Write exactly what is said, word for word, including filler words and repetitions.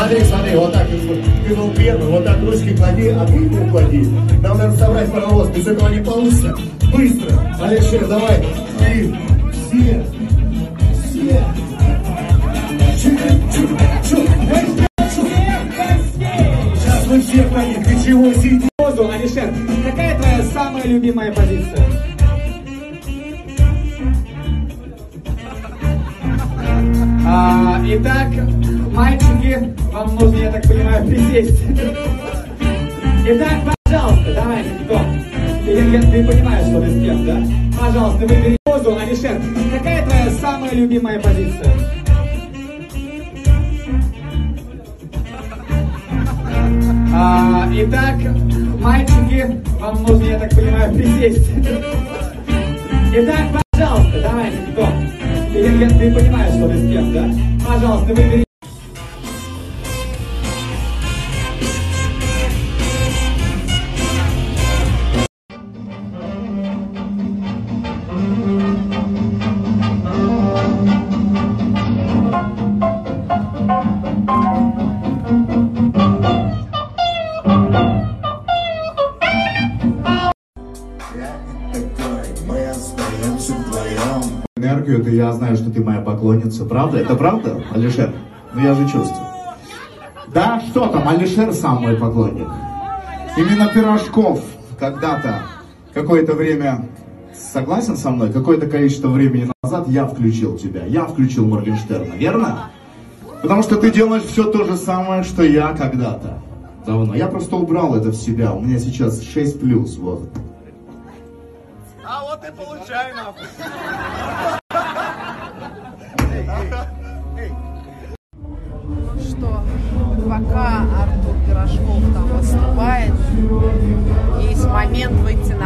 Смотри, смотри, вот так. Ты был первый, вот так ручки клади, а ты их клади. Нам надо собрать паровоз, без этого не получится. Быстро. Алишер, давай. И все. Все. Сейчас мы все кладим. Ты чего сидишь? Алишер, какая твоя самая любимая позиция? А, итак, мальчики, вам нужно, я так понимаю, присесть. Итак, пожалуйста, давайте, кто? Ты, ты понимаешь, что ты с кем, да? Пожалуйста, выбери позу. Алишер, какая твоя самая любимая позиция? А, итак, мальчики, вам нужно, я так понимаю, присесть. Итак, пожалуйста, давайте, кто? Ты, ты понимаешь, что ты с кем, да? Пожалуйста, выбери. Энергию, это я знаю, что ты моя поклонница. Правда? Это правда, Алишер? Ну я же чувствую. Да, что там, Алишер сам мой поклонник. Именно Пирожков когда-то, какое-то время, согласен со мной, какое-то количество времени назад я включил тебя. Я включил Моргенштерна, верно? Потому что ты делаешь все то же самое, что я когда-то. Давно. Я просто убрал это в себя. У меня сейчас шесть плюс, вот. А вот и получай, нахуй. Ну что, пока Артур Пирожков там выступает, есть момент выйти на